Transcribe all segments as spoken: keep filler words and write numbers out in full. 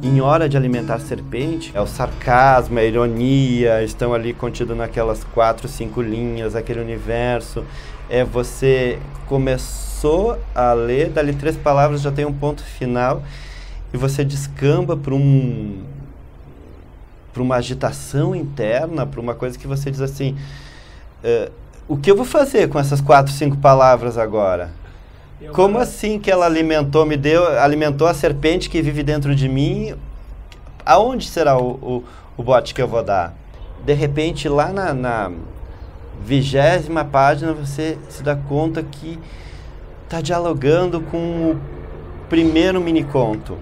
Em Hora de Alimentar a Serpente, é o sarcasmo, a ironia, estão ali contidos naquelas quatro, cinco linhas, aquele universo. É, você começou a ler, dali três palavras já tem um ponto final, e você descamba para um, para uma agitação interna, para uma coisa que você diz assim, uh, o que eu vou fazer com essas quatro, cinco palavras agora? Como assim que ela alimentou, me deu, alimentou a serpente que vive dentro de mim? Aonde será o, o, o bote que eu vou dar? De repente, lá na, na vigésima página, você se dá conta que está dialogando com o primeiro miniconto.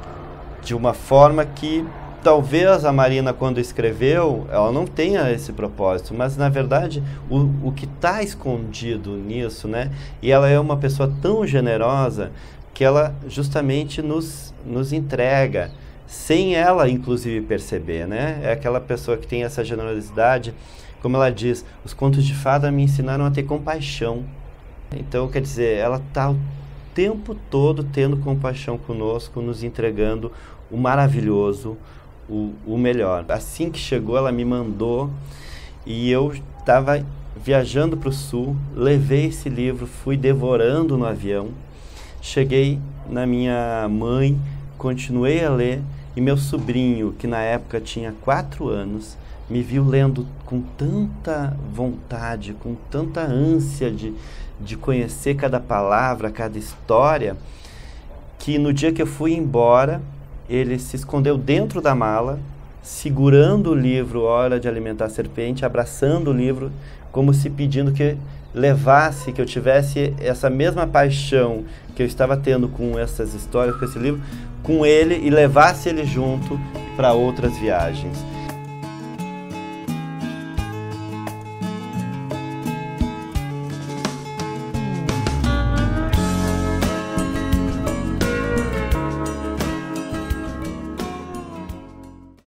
De uma forma que talvez a Marina, quando escreveu, ela não tenha esse propósito, mas na verdade o, o que está escondido nisso, né? E ela é uma pessoa tão generosa que ela justamente nos, nos entrega, sem ela inclusive perceber, né? É aquela pessoa que tem essa generosidade, como ela diz, os contos de fada me ensinaram a ter compaixão. Então, quer dizer, ela está o tempo todo tendo compaixão conosco, nos entregando o maravilhoso, O, o melhor. Assim que chegou, ela me mandou e eu estava viajando para o sul, levei esse livro, fui devorando no avião, cheguei na minha mãe, continuei a ler e meu sobrinho, que na época tinha quatro anos, me viu lendo com tanta vontade, com tanta ânsia de, de conhecer cada palavra, cada história, que no dia que eu fui embora, ele se escondeu dentro da mala, segurando o livro Hora de Alimentar a Serpente, abraçando o livro, como se pedindo que levasse, que eu tivesse essa mesma paixão que eu estava tendo com essas histórias, com esse livro, com ele, e levasse ele junto para outras viagens.